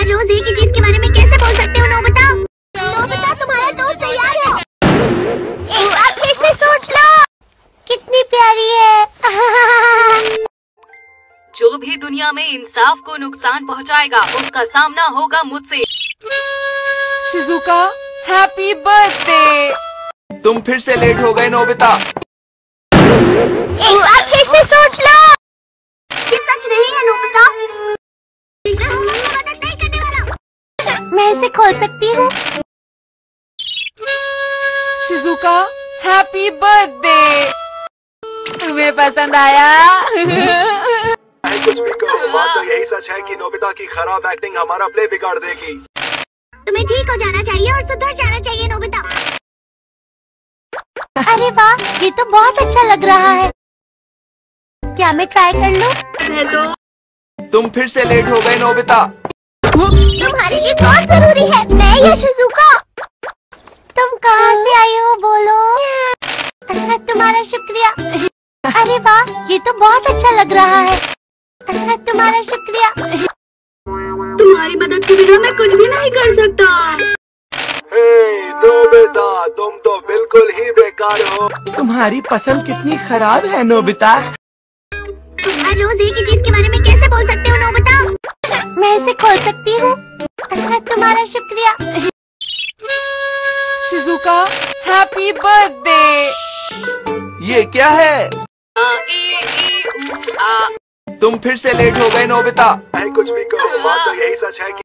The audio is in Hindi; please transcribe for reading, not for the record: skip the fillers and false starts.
रोज एक ही चीज के बारे में कैसे बोल सकते हो? नोबिता, नोबिता तुम्हारा दोस्त तैयार है। एक बार फिर से सोच लो, कितनी प्यारी है। जो भी दुनिया में इंसाफ को नुकसान पहुंचाएगा, उसका सामना होगा मुझसे। Shizuka, happy birthday. तुम फिर से लेट हो गए नोबिता। एक बार फिर से सोच लो, ये सच नहीं है नोबिता। मदद नहीं करने वाला। मैं इसे खोल सकती हूँ। Shizuka, happy birthday. तुम्हें पसंद आया? कुछ भी कहो, बात तो यही सच है कि नोबिता की खराब एक्टिंग हमारा प्ले बिगाड़ देगी। तुम्हें ठीक हो जाना चाहिए और सुधर जाना चाहिए नोबिता। अरे वाह, ये तो बहुत अच्छा लग रहा है। क्या मैं ट्राई कर लूं? तुम फिर से लेट हो गए नोबिता। तुम्हारे लिए कौन जरूरी है, मैं या शिजुका? तुम कहाँ से आई हो बोलो? तुम्हारा शुक्रिया। अरे वाह, ये तो बहुत अच्छा लग रहा है। तुम्हारा शुक्रिया। तुम्हारी मदद के बिना मैं कुछ भी नहीं कर सकता। हे नोबिता, तुम तो बिल्कुल ही बेकार हो। तुम्हारी पसंद कितनी खराब है नोबिता। तुम हर रोज एक ही चीज के बारे में कैसे बोल सकते हो नोबिता? मैं इसे खोल सकती हूँ। तुम्हारा शुक्रिया। Shizuka, happy birthday. ये क्या है? तुम फिर से लेट हो गए नोबिता। कुछ भी कहो, बात तो यही सच है कि